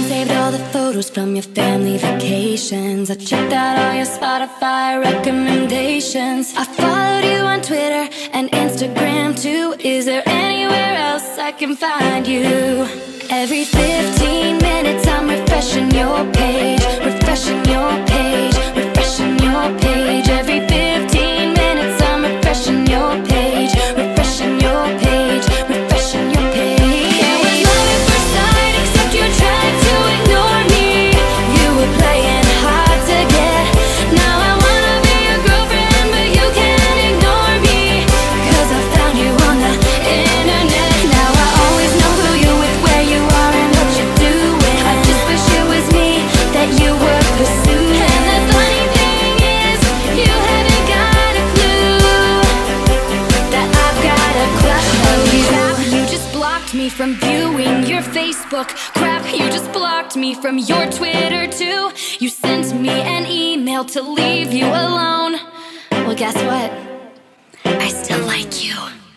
saved all the photos from your family vacations. I checked out all your Spotify recommendations. I followed you on Twitter and Instagram too. Is there anywhere else I can find you? Every 15 minutes I'm refreshing your page, refreshing your page, refreshing your page. Every 15 minutes I'm refreshing your page, refreshing your page, refreshing your page. It was love at first sight, except you tried to ignore me. You were playing hard to get. Now I wanna be your girlfriend, but you can't ignore me, 'cause I found you on the internet. Now I always know who you with, where you are and what you're doing. I just wish it was me that you were pursuing. And the funny thing is, you haven't got a clue that I've got a crush on you. You just blocked me from viewing your Facebook. Crap, you just blocked me from your Twitter too. You sent me an email to leave you alone. Well, guess what? I still like you.